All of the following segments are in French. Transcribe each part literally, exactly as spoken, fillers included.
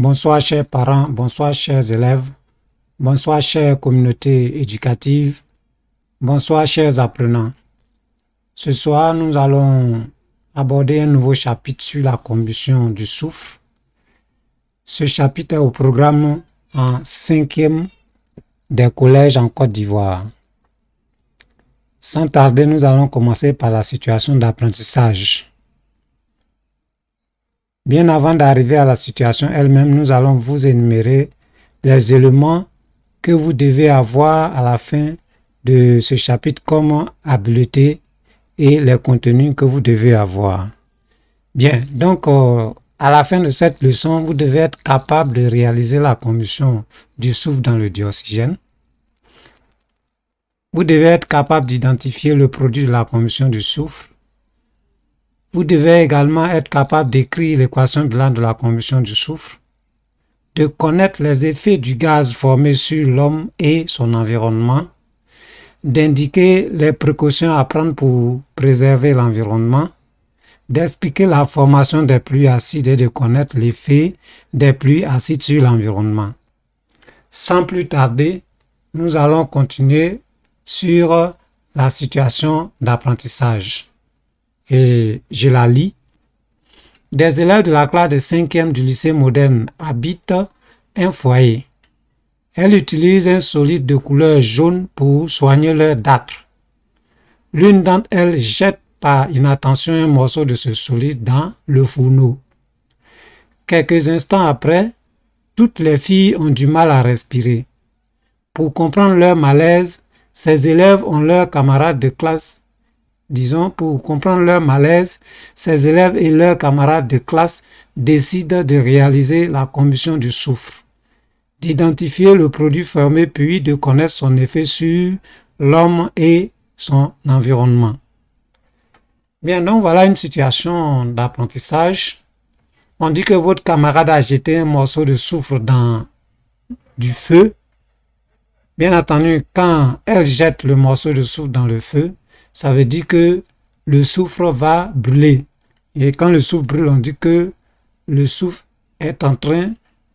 Bonsoir chers parents, bonsoir chers élèves, bonsoir chère communauté éducative, bonsoir chers apprenants. Ce soir, nous allons aborder un nouveau chapitre sur la combustion du soufre. Ce chapitre est au programme en cinquième des collèges en Côte d'Ivoire. Sans tarder, nous allons commencer par la situation d'apprentissage. Bien avant d'arriver à la situation elle-même, nous allons vous énumérer les éléments que vous devez avoir à la fin de ce chapitre comme habileté et les contenus que vous devez avoir. Bien, donc euh, à la fin de cette leçon, vous devez être capable de réaliser la combustion du soufre dans le dioxygène. Vous devez être capable d'identifier le produit de la combustion du soufre. Vous devez également être capable d'écrire l'équation bilan de la combustion du soufre, de connaître les effets du gaz formé sur l'homme et son environnement, d'indiquer les précautions à prendre pour préserver l'environnement, d'expliquer la formation des pluies acides et de connaître l'effet des pluies acides sur l'environnement. Sans plus tarder, nous allons continuer sur la situation d'apprentissage. Et je la lis. Des élèves de la classe de cinquième du lycée moderne habitent un foyer. Elles utilisent un solide de couleur jaune pour soigner leur dartre. L'une d'entre elles jette par inattention un morceau de ce solide dans le fourneau. Quelques instants après, toutes les filles ont du mal à respirer. Pour comprendre leur malaise, ces élèves ont leurs camarades de classe Disons, pour comprendre leur malaise, ces élèves et leurs camarades de classe décident de réaliser la combustion du soufre, d'identifier le produit formé puis de connaître son effet sur l'homme et son environnement. Bien, donc voilà une situation d'apprentissage. On dit que votre camarade a jeté un morceau de soufre dans du feu. Bien entendu, quand elle jette le morceau de soufre dans le feu, ça veut dire que le soufre va brûler. Et quand le soufre brûle, on dit que le soufre est en train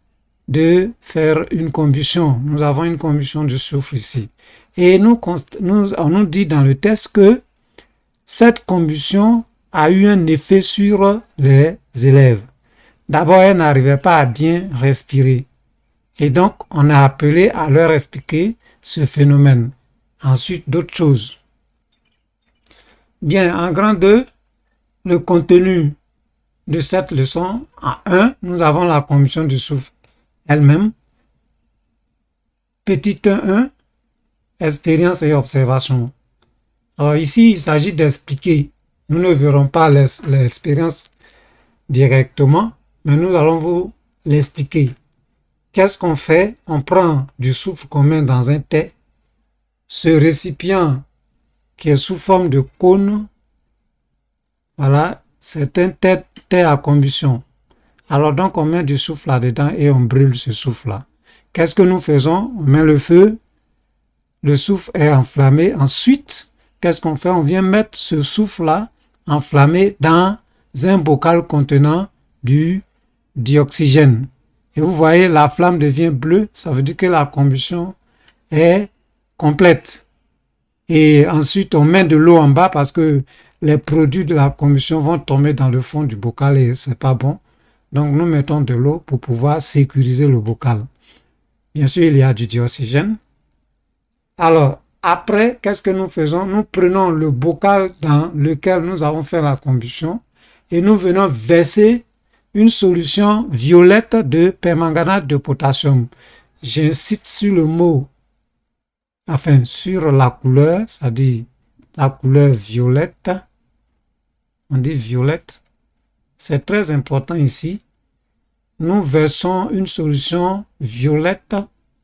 de faire une combustion. Nous avons une combustion du soufre ici. Et nous, nous, on nous dit dans le texte que cette combustion a eu un effet sur les élèves. D'abord, elles n'arrivaient pas à bien respirer. Et donc, on a appelé à leur expliquer ce phénomène. Ensuite, d'autres choses. Bien, en grand deux, le contenu de cette leçon, en un, nous avons la combustion du soufre elle-même. Petit un point un, expérience et observation. Alors ici, il s'agit d'expliquer. Nous ne verrons pas l'expérience directement, mais nous allons vous l'expliquer. Qu'est-ce qu'on fait? On prend du soufre qu'on met dans un thé. Ce récipient qui est sous forme de cône, voilà, c'est un thé, thé à combustion. Alors donc on met du soufre là-dedans et on brûle ce soufre-là. Qu'est-ce que nous faisons? On met le feu, le soufre est enflammé. Ensuite, qu'est-ce qu'on fait? On vient mettre ce soufre-là enflammé dans un bocal contenant du dioxygène. Et vous voyez, la flamme devient bleue, ça veut dire que la combustion est complète. Et ensuite, on met de l'eau en bas parce que les produits de la combustion vont tomber dans le fond du bocal et ce n'est pas bon. Donc, nous mettons de l'eau pour pouvoir sécuriser le bocal. Bien sûr, il y a du dioxygène. Alors, après, qu'est-ce que nous faisons? Nous prenons le bocal dans lequel nous avons fait la combustion et nous venons verser une solution violette de permanganate de potassium. J'insiste sur le mot Enfin, sur la couleur, c'est-à-dire la couleur violette, on dit violette, c'est très important ici. Nous versons une solution violette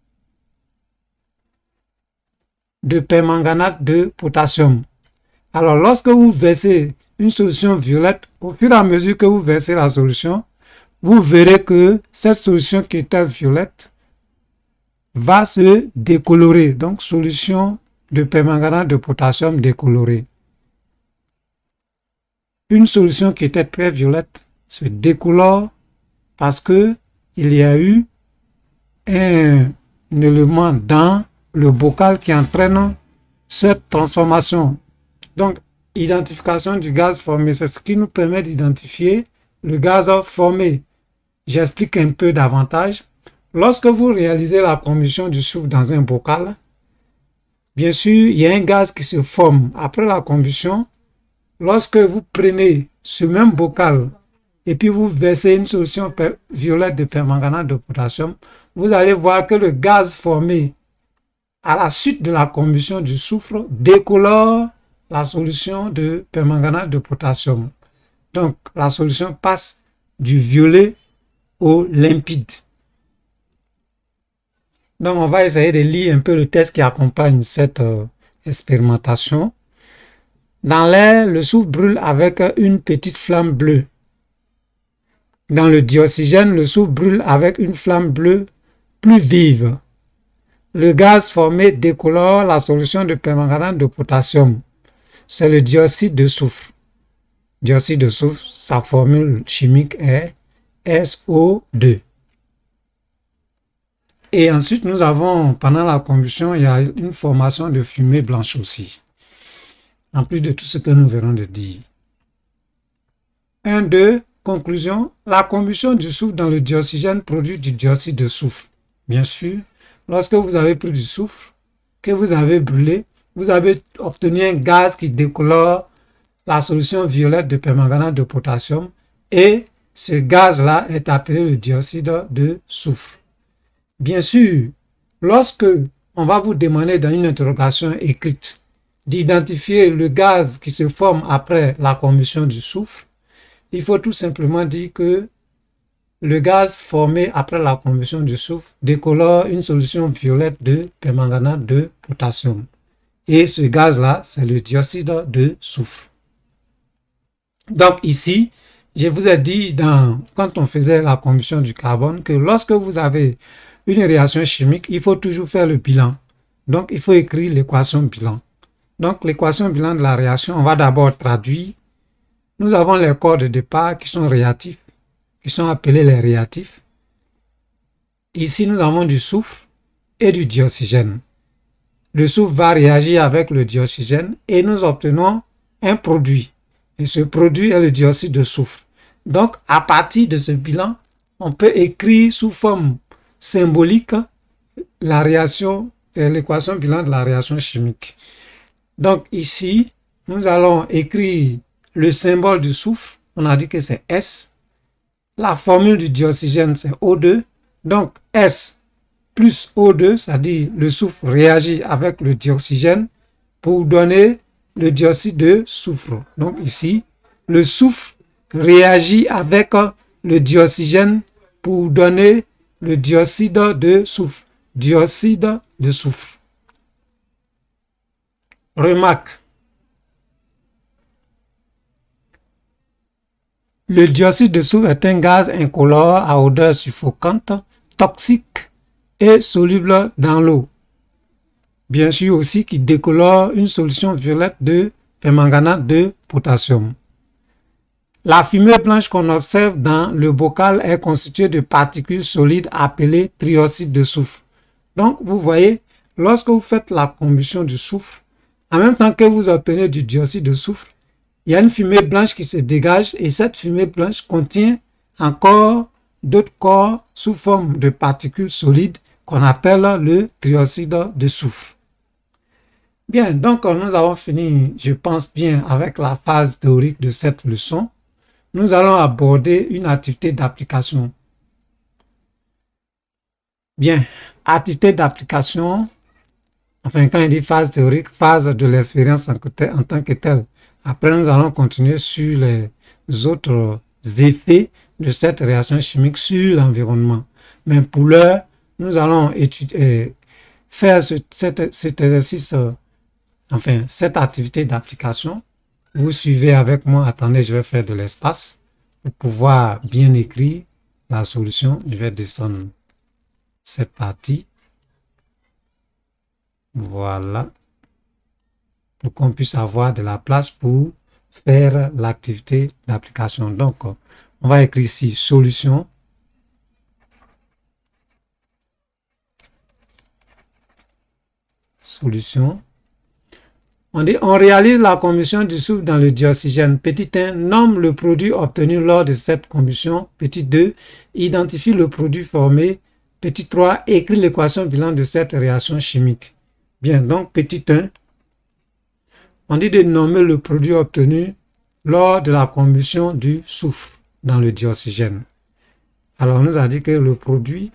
de permanganate de potassium. Alors, lorsque vous versez une solution violette, au fur et à mesure que vous versez la solution, vous verrez que cette solution qui était violette va se décolorer. Donc, solution de permanganate de potassium décolorée. Une solution qui était très violette se décolore parce que il y a eu un élément dans le bocal qui entraîne cette transformation. Donc, identification du gaz formé, c'est ce qui nous permet d'identifier le gaz formé. J'explique un peu davantage. Lorsque vous réalisez la combustion du soufre dans un bocal, bien sûr, il y a un gaz qui se forme après la combustion. Lorsque vous prenez ce même bocal et puis vous versez une solution violette de permanganate de potassium, vous allez voir que le gaz formé à la suite de la combustion du soufre décolore la solution de permanganate de potassium. Donc, la solution passe du violet au limpide. Donc, on va essayer de lire un peu le texte qui accompagne cette euh, expérimentation. Dans l'air, le soufre brûle avec une petite flamme bleue. Dans le dioxygène, le soufre brûle avec une flamme bleue plus vive. Le gaz formé décolore la solution de permanganate de potassium. C'est le dioxyde de soufre. Dioxyde de soufre, sa formule chimique est S O deux. Et ensuite, nous avons, pendant la combustion, il y a une formation de fumée blanche aussi. En plus de tout ce que nous venons de dire. un, deux, conclusion. La combustion du soufre dans le dioxygène produit du dioxyde de soufre. Bien sûr, lorsque vous avez pris du soufre, que vous avez brûlé, vous avez obtenu un gaz qui décolore la solution violette de permanganate de potassium et ce gaz-là est appelé le dioxyde de soufre. Bien sûr, lorsque on va vous demander dans une interrogation écrite d'identifier le gaz qui se forme après la combustion du soufre, il faut tout simplement dire que le gaz formé après la combustion du soufre décolore une solution violette de permanganate de potassium. Et ce gaz-là, c'est le dioxyde de soufre. Donc ici, je vous ai dit dans, quand on faisait la combustion du carbone que lorsque vous avez une réaction chimique, il faut toujours faire le bilan. Donc il faut écrire l'équation bilan. Donc l'équation bilan de la réaction, on va d'abord traduire. Nous avons les corps de départ qui sont réactifs, qui sont appelés les réactifs. Ici, nous avons du soufre et du dioxygène. Le soufre va réagir avec le dioxygène et nous obtenons un produit. Et ce produit est le dioxyde de soufre. Donc, à partir de ce bilan, on peut écrire sous forme symbolique la réaction, l'équation bilan de la réaction chimique. Donc, ici, nous allons écrire le symbole du soufre. On a dit que c'est S. La formule du dioxygène, c'est O deux. Donc, S plus O deux, c'est-à-dire le soufre réagit avec le dioxygène pour donner le dioxyde de soufre. Donc ici, le soufre réagit avec le dioxygène pour donner le dioxyde de soufre. Dioxyde de soufre. Remarque. Le dioxyde de soufre est un gaz incolore à odeur suffocante, toxique et soluble dans l'eau. Bien sûr aussi qui décolore une solution violette de permanganate de potassium. La fumée blanche qu'on observe dans le bocal est constituée de particules solides appelées trioxyde de soufre. Donc vous voyez, lorsque vous faites la combustion du soufre, en même temps que vous obtenez du dioxyde de soufre, il y a une fumée blanche qui se dégage et cette fumée blanche contient encore d'autres corps sous forme de particules solides qu'on appelle le trioxyde de soufre. Bien, donc nous avons fini, je pense bien, avec la phase théorique de cette leçon. Nous allons aborder une activité d'application. Bien, activité d'application, enfin quand il dit phase théorique, phase de l'expérience en, en tant que telle. Après, nous allons continuer sur les autres effets de cette réaction chimique sur l'environnement. Mais pour l'heure, nous allons étudier, faire ce, cet, cet exercice, euh, enfin, cette activité d'application. Vous suivez avec moi. Attendez, je vais faire de l'espace pour pouvoir bien écrire la solution. Je vais descendre cette partie. Voilà. Pour qu'on puisse avoir de la place pour faire l'activité d'application. Donc, on va écrire ici solution. solution. On dit, on réalise la combustion du soufre dans le dioxygène. Petit un, nomme le produit obtenu lors de cette combustion. Petit deux, identifie le produit formé. Petit trois, écrit l'équation bilan de cette réaction chimique. Bien, donc petit un, on dit de nommer le produit obtenu lors de la combustion du soufre dans le dioxygène. Alors, on nous a dit que le produit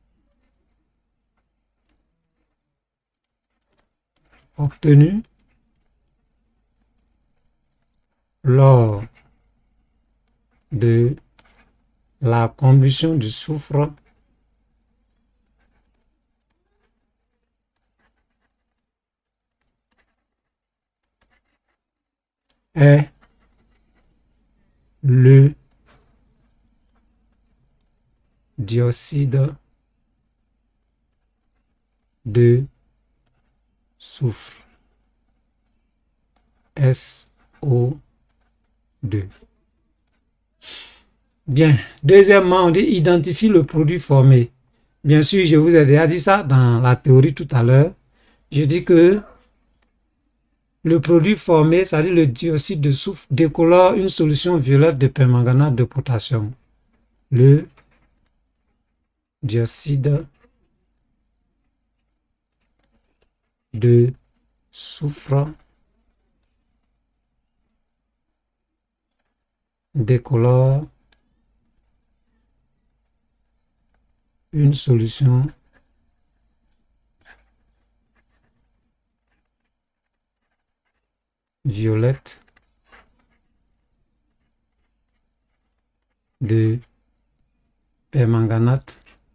obtenu lors de la combustion du soufre est le dioxyde de soufre, S O deux. Bien, deuxièmement, on dit identifie le produit formé. Bien sûr, je vous ai déjà dit ça dans la théorie tout à l'heure. Je dis que le produit formé, c'est-à-dire le dioxyde de soufre, décolore une solution violette de permanganate de potassium. Le dioxyde de soufre décolore une solution violette de permanganate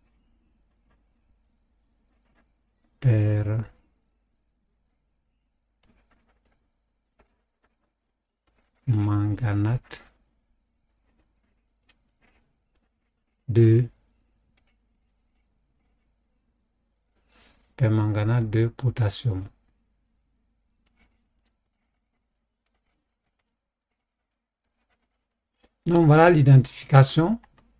permanganate de permanganate de potassium. Donc voilà l'identification.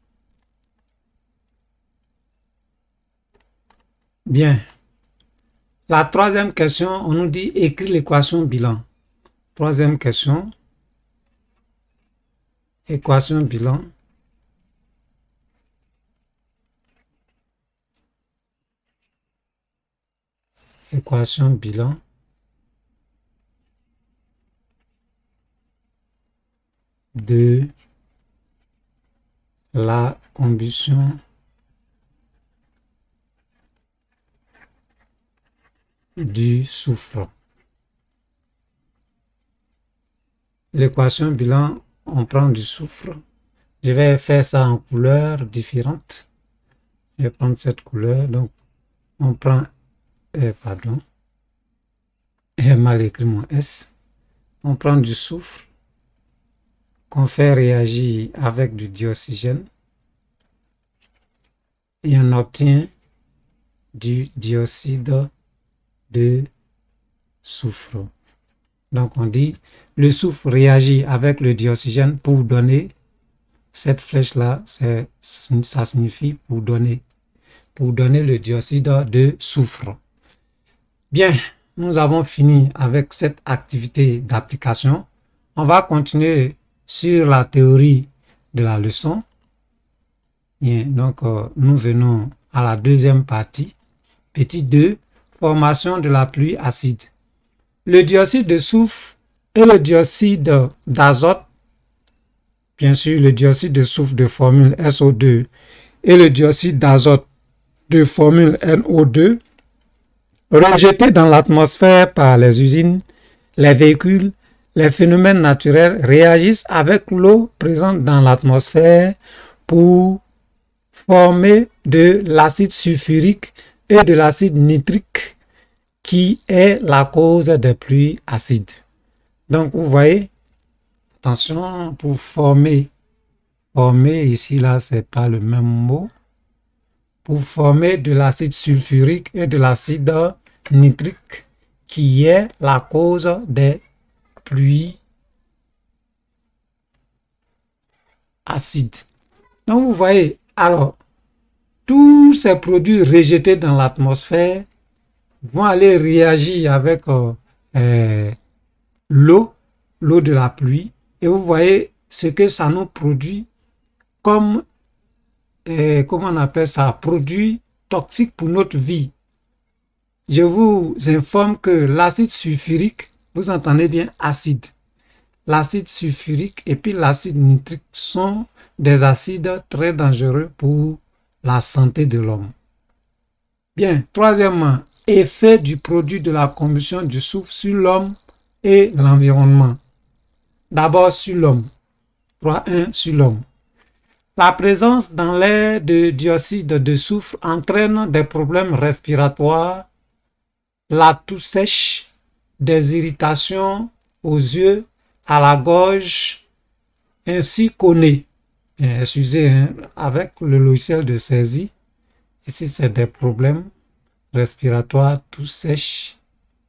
Bien. La troisième question, on nous dit écrire l'équation bilan. Troisième question. Équation bilan. Équation bilan de la combustion du soufre. L'équation bilan, on prend du soufre. Je vais faire ça en couleurs différentes. Je vais prendre cette couleur. Donc, on prend, euh, pardon, j'ai mal écrit mon S. On prend du soufre qu'on fait réagir avec du dioxygène et on obtient du dioxyde de soufre. Donc on dit le soufre réagit avec le dioxygène pour donner cette flèche là, ça signifie pour donner pour donner le dioxyde de soufre. Bien, nous avons fini avec cette activité d'application. On va continuer sur la théorie de la leçon. Bien, donc euh, nous venons à la deuxième partie. Petit deux, formation de la pluie acide. Le dioxyde de soufre et le dioxyde d'azote, bien sûr le dioxyde de soufre de formule S O deux et le dioxyde d'azote de formule N O deux, rejetés dans l'atmosphère par les usines, les véhicules, les phénomènes naturels réagissent avec l'eau présente dans l'atmosphère pour former de l'acide sulfurique et de l'acide nitrique qui est la cause des pluies acides. Donc vous voyez, attention, pour former, former ici là c'est pas le même mot, pour former de l'acide sulfurique et de l'acide nitrique qui est la cause des pluies acides. Donc vous voyez, alors tous ces produits rejetés dans l'atmosphère vont aller réagir avec euh, euh, l'eau, l'eau de la pluie, et vous voyez ce que ça nous produit comme, euh, comment on appelle ça, produit toxique pour notre vie. Je vous informe que l'acide sulfurique, vous entendez bien acide, l'acide sulfurique et puis l'acide nitrique sont des acides très dangereux pour la santé de l'homme. Bien, troisièmement, effet du produit de la combustion du soufre sur l'homme et l'environnement. D'abord sur l'homme. trois point un sur l'homme. La présence dans l'air de dioxyde de soufre entraîne des problèmes respiratoires, la toux sèche, des irritations aux yeux, à la gorge, ainsi qu'au nez. Bien, excusez, hein, avec le logiciel de saisie, ici c'est des problèmes respiratoires, toux sèche.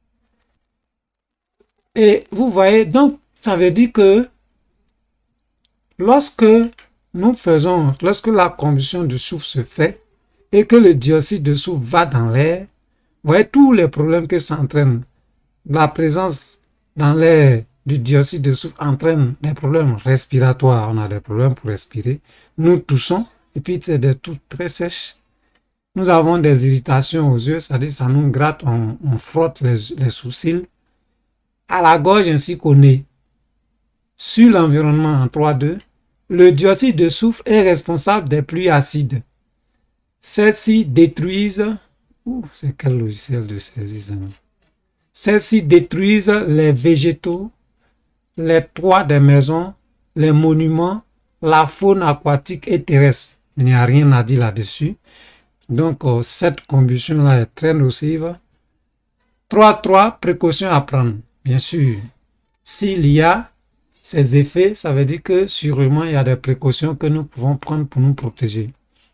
Et vous voyez, donc ça veut dire que lorsque nous faisons, lorsque la combustion du soufre se fait et que le dioxyde de soufre va dans l'air, vous voyez tous les problèmes que ça entraîne. La présence dans l'air du dioxyde de soufre entraîne des problèmes respiratoires. On a des problèmes pour respirer. Nous toussons et puis c'est des toux très sèches. Nous avons des irritations aux yeux, c'est-à-dire ça nous gratte, on, on frotte les, les sourcils, à la gorge ainsi qu'au nez. Sur l'environnement en trois deux, le dioxyde de soufre est responsable des pluies acides. Celles-ci détruisent, c'est quel logiciel de saisie ça? Celles-ci détruisent les végétaux, les toits des maisons, les monuments, la faune aquatique et terrestre. Il n'y a rien à dire là-dessus. Donc, euh, cette combustion-là est très nocive. trois trois, précautions à prendre. Bien sûr, s'il y a ces effets, ça veut dire que sûrement il y a des précautions que nous pouvons prendre pour nous protéger.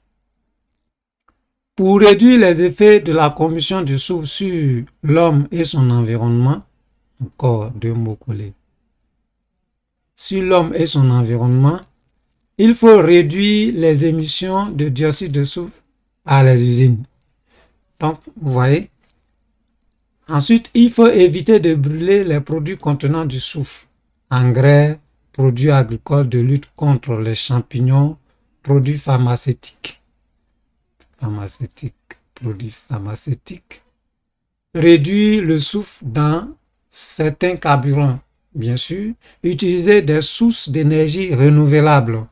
Pour réduire les effets de la combustion du soufre sur l'homme et son environnement, encore deux mots collés, sur l'homme et son environnement, il faut réduire les émissions de dioxyde de soufre à les usines. Donc, vous voyez. Ensuite, il faut éviter de brûler les produits contenant du soufre, engrais, produits agricoles de lutte contre les champignons, produits pharmaceutiques. Pharmaceutiques, produits pharmaceutiques. Réduire le soufre dans certains carburants, bien sûr. Utiliser des sources d'énergie renouvelables.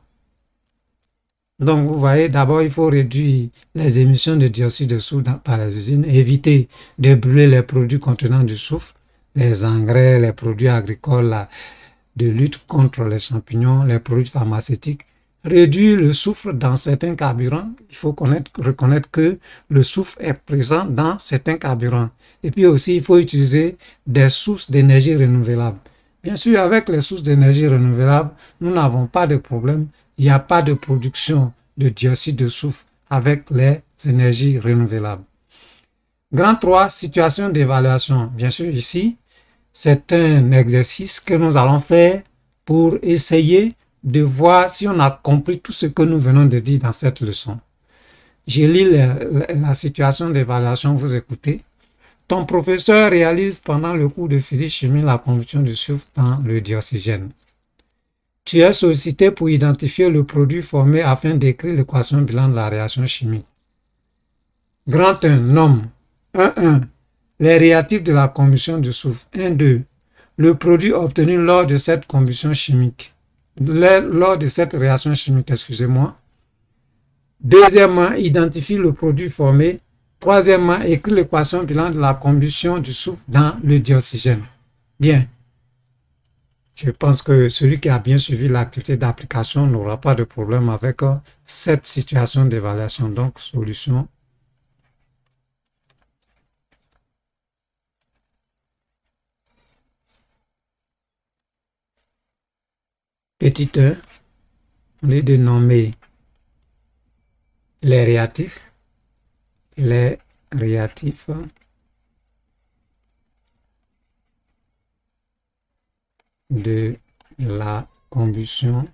Donc, vous voyez, d'abord, il faut réduire les émissions de dioxyde de soufre par les usines, éviter de brûler les produits contenant du soufre, les engrais, les produits agricoles de lutte contre les champignons, les produits pharmaceutiques. Réduire le soufre dans certains carburants. Il faut connaître, reconnaître que le soufre est présent dans certains carburants. Et puis aussi, il faut utiliser des sources d'énergie renouvelables. Bien sûr, avec les sources d'énergie renouvelables, nous n'avons pas de problème. Il n'y a pas de production de dioxyde de soufre avec les énergies renouvelables. Grand trois, situation d'évaluation. Bien sûr, ici, c'est un exercice que nous allons faire pour essayer de voir si on a compris tout ce que nous venons de dire dans cette leçon. Je lis la, la, la situation d'évaluation, vous écoutez. Ton professeur réalise pendant le cours de physique-chimie la combustion du soufre dans le dioxygène. Tu es sollicité pour identifier le produit formé afin d'écrire l'équation bilan de la réaction chimique. Grand un, nomme. un un. Les réactifs de la combustion du soufre. un deux. Le produit obtenu lors de cette combustion chimique. Lors de cette réaction chimique, excusez-moi. Deuxièmement, identifie le produit formé. Troisièmement, écrit l'équation bilan de la combustion du soufre dans le dioxygène. Bien. Je pense que celui qui a bien suivi l'activité d'application n'aura pas de problème avec cette situation d'évaluation. Donc, solution. Petit e, on est de nommer les réactifs. Les réactifs de la combustion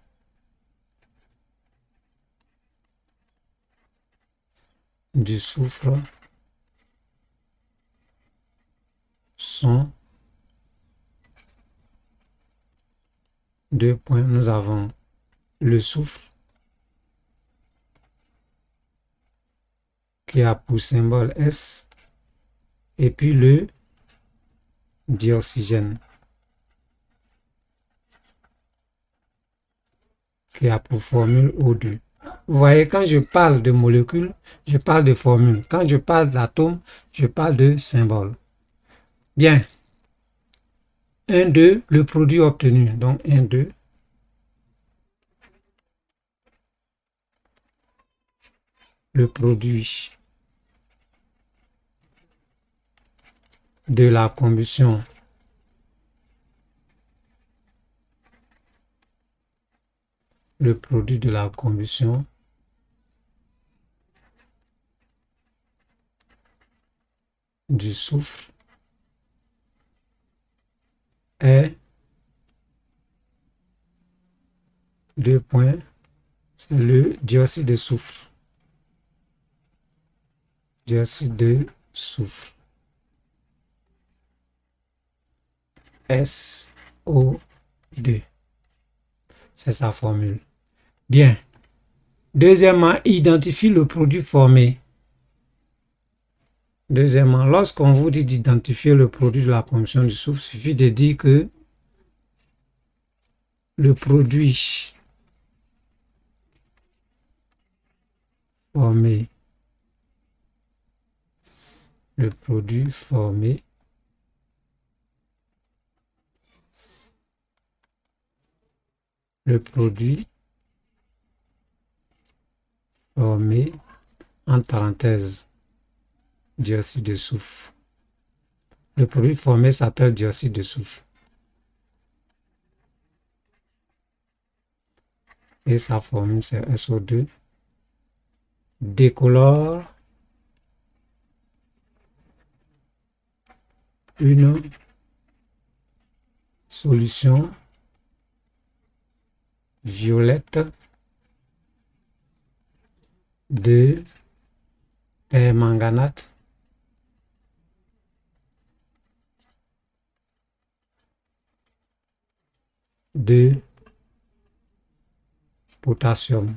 du soufre sont deux points, nous avons le soufre qui a pour symbole S et puis le dioxygène qui a pour formule O deux. Vous voyez, quand je parle de molécules, je parle de formule. Quand je parle d'atomes, je parle de symbole. Bien. un, deux, le produit obtenu. Donc un, deux. Le produit de la combustion le produit de la combustion du soufre est deux points, c'est le dioxyde de soufre. Dioxyde de soufre. S O deux. C'est sa formule. Bien. Deuxièmement, identifie le produit formé. Deuxièmement, lorsqu'on vous dit d'identifier le produit de la combustion du soufre, il suffit de dire que le produit formé, le produit formé le produit formé, entre parenthèses, dioxyde de soufre. Le produit formé s'appelle dioxyde de soufre. Et sa formule, c'est S O deux. Décolore une solution violette de permanganate de potassium.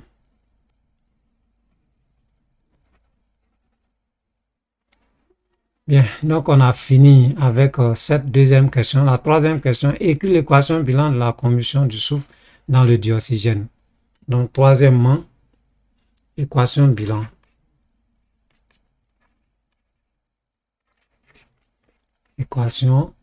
Bien, donc on a fini avec euh, cette deuxième question. La troisième question, écrit l'équation bilan de la combustion du soufre dans le dioxygène. Donc, troisièmement, équation bilan. Équation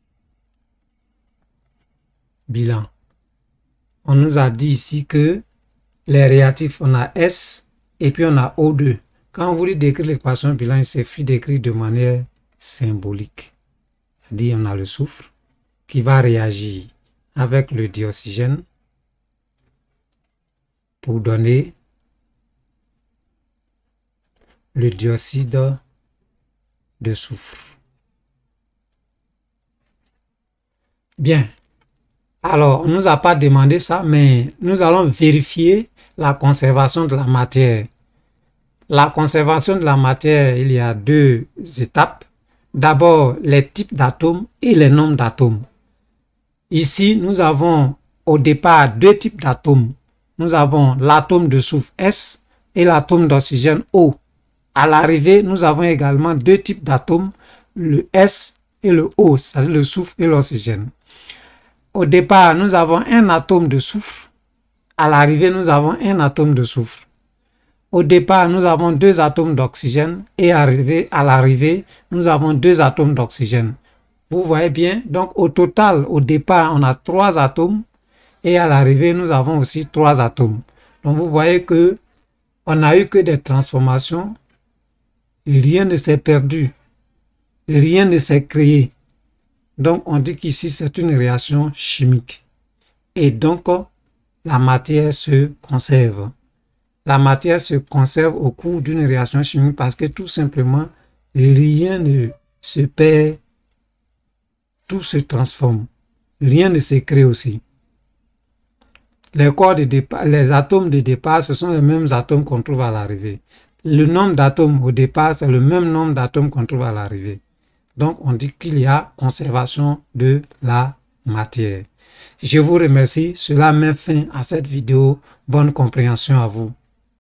bilan. On nous a dit ici que les réactifs, on a S et puis on a O deux. Quand on voulait décrire l'équation bilan, il suffit d'écrire de manière symbolique. C'est-à-dire, on a le soufre qui va réagir avec le dioxygène pour donner le dioxyde de soufre. Bien. Alors, on ne nous a pas demandé ça, mais nous allons vérifier la conservation de la matière. La conservation de la matière, il y a deux étapes. D'abord, les types d'atomes et les nombres d'atomes. Ici, nous avons au départ deux types d'atomes. Nous avons l'atome de soufre S et l'atome d'oxygène O. À l'arrivée, nous avons également deux types d'atomes, le S et le O, c'est-à-dire le soufre et l'oxygène. Au départ, nous avons un atome de soufre. À l'arrivée, nous avons un atome de soufre. Au départ, nous avons deux atomes d'oxygène et arrivé, à l'arrivée, nous avons deux atomes d'oxygène. Vous voyez bien, donc au total, au départ, on a trois atomes et à l'arrivée, nous avons aussi trois atomes. Donc vous voyez que on n'a eu que des transformations, rien ne s'est perdu, rien ne s'est créé. Donc on dit qu'ici, c'est une réaction chimique. Et donc, la matière se conserve. La matière se conserve au cours d'une réaction chimique parce que tout simplement, rien ne se perd, tout se transforme. Rien ne se crée aussi. Les corps de départ, les atomes de départ, ce sont les mêmes atomes qu'on trouve à l'arrivée. Le nombre d'atomes au départ, c'est le même nombre d'atomes qu'on trouve à l'arrivée. Donc, on dit qu'il y a conservation de la matière. Je vous remercie. Cela met fin à cette vidéo. Bonne compréhension à vous.